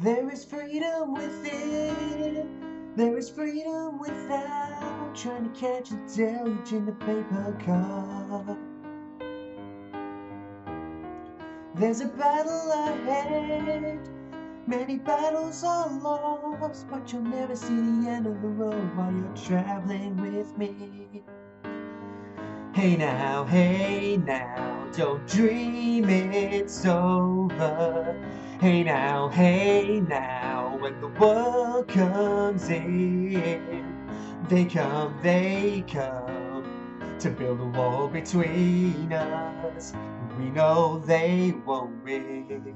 There is freedom within. There is freedom without trying to catch a deluge in the paper cup. There's a battle ahead. Many battles are lost, but you'll never see the end of the road while you're traveling with me. Hey now, don't dream it's over. Hey now, when the world comes in, they come to build a wall between us. We know they won't win.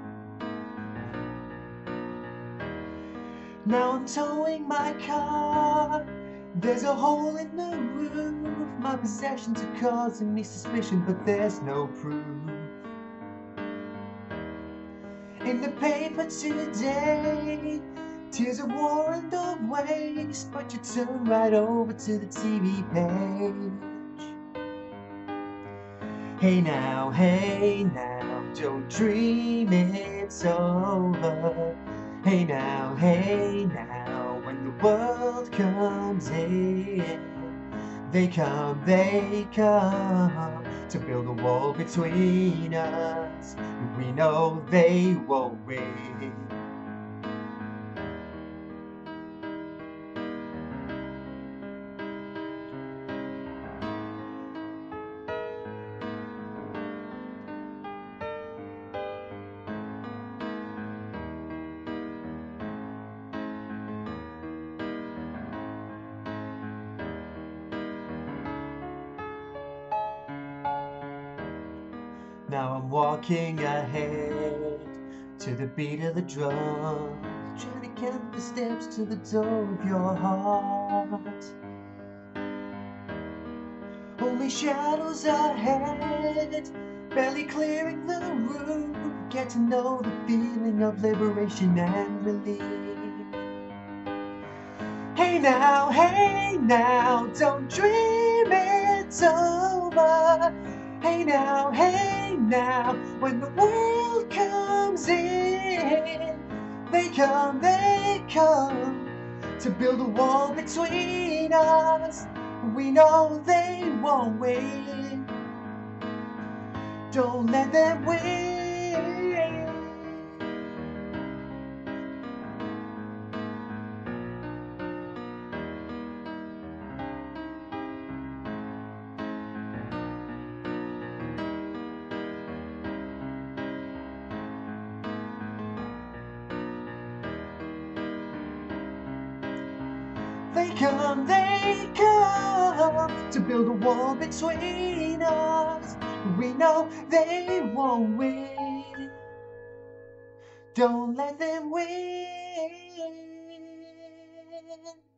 Now I'm towing my car. There's a hole in the roof. My possessions are causing me suspicion, but there's no proof. In the paper today, tears of war and of waste, but you turn right over to the TV page. Hey now, don't dream it's over. Hey now, when the world comes in, they come to build a wall between us. We know they won't win. Now I'm walking ahead to the beat of the drum, trying to count the steps to the door of your heart. Only shadows ahead, barely clearing the room. Get to know the feeling of liberation and relief. Hey now, don't dream it's over. Hey now, when the world comes in, they come to build a wall between us. We know they won't win. Don't let them win. They come to build a wall between us. We know they won't win. Don't let them win.